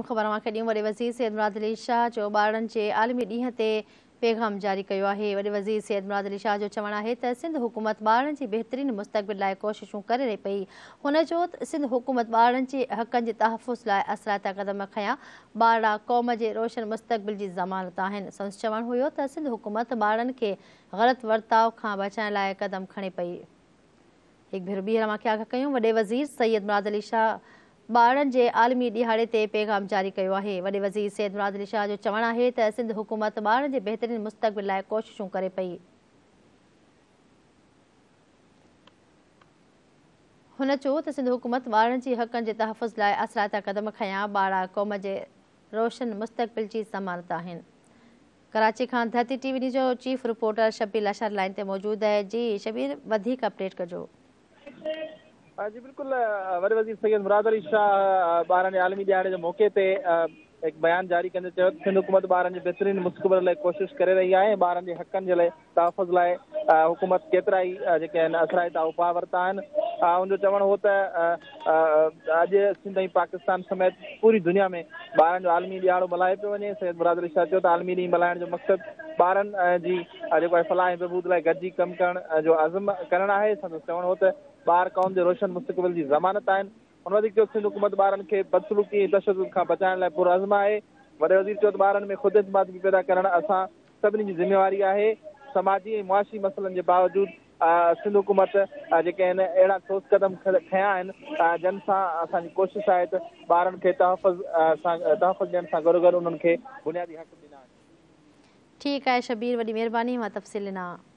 ख़बर खे ॾियूं। वॾे वज़ीर सैयद मुराद अली शाह जो ॿारनि जे आलमी ॾींहं ते पैगाम जारी कयो आहे। वॾे वज़ीर सैयद मुराद अली शाह जो चवणु आहे त सिंध हुकूमत ॿारनि जी बहितरीन मुस्तक़बिल लाइ कोशिशूं करे रही पई। हुन चयो त सिंध हुकूमत ॿारनि जे हक़नि जे तहफ़ुज़ लाइ असराइता क़दम खयां। ॿार क़ौम जे रोशन मुस्तक़बिल जी ज़मानत आहिनि। संदसि चवणु हुयो त सिंध हुकूमत ॿारनि खे ग़लति वर्ताव खां बचाइण लाइ क़दम खणे पई। हिकु भेरो ॿीहर मां क्या कयूं। वॾे वज़ीर सैयद मुराद अली शाह ॿारनि जे आलमी ॾिहाड़े ते पैगाम जारी कयो आहे। वॾे वज़ीर सैयद मुराद अली शाह जो चवणु आहे त सिंध हुकूमत ॿारनि जे बहितरीन मुस्तक़बिल लाइ कोशिशूं करे पई। हुन चयो त सिंध हुकूमत ॿारनि जे हक़नि जे तहफ़ुज़ लाइ असराइता क़दम खयां। ॿार क़ौम जे रोशन मुस्तक़बिल जी ज़मानत आहिनि। कराची खां धरती टीवी जो chief reporter Shabbir Lashari line ते मौजूद है। जी शबीर, वधीक अपडेट कजो। जी बिल्कुल, वॾे वज़ीर सैयद मुराद अली शाह ॿारनि जे आलमी ॾियारे जे मौक़े ते हिकु बयान जारी कंदे चयो त सिंध हुकूमत ॿारनि जे बहितरीन मुस्तक़बिल लाइ कोशिश करे रही आहे। ॿारनि जे हक़नि जे लाइ तहफ़ुज़ लाइ हुकूमत केतिरा ई जेके आहिनि असराइता उपाउ वरिता आहिनि। हुनजो चवणु हो त अॼु सिंध ऐं पाकिस्तान समेत पूरी दुनिया में ॿारनि जो आलमी ॾियारो मल्हाए पियो वञे। सैयद मुराद अली शाह चयो त आलमी ॾींहुं मल्हाइण जो मक़सदु ॿारनि जी जेको आहे फलाह ऐं बहबूद लाइ गॾिजी कमु करण जो अज़म करणु आहे। संदसि चवणु हो त ॿार क़ौम जे रोशन मुस्तक़बिल जी ज़मानत आहिनि। हुन वधीक चयो सिंध हुकूमत ॿारनि खे बदसलूकी ऐं तशदुद खां बचाइण लाइ पुरअज़्म आहे। वॾे वज़ीर चयो त ॿारनि में ख़ुदि एतमादगी पैदा करणु असां सभिनी जी ज़िम्मेवारी आहे। समाजी ऐं मुआशी मसइलनि जे बावजूदि सिंध हुकूमत जेके आहिनि अहिड़ा ठोस क़दम खयां आहिनि जंहिं सां असांजी कोशिशि आहे त ॿारनि खे तहफ़ुज़ ॾियण सां गॾोगॾु उन्हनि खे बुनियादी हक़ ॾिना। ठीकु आहे शबीर, वॾी महिरबानी, मां तफ़सील ॾिना।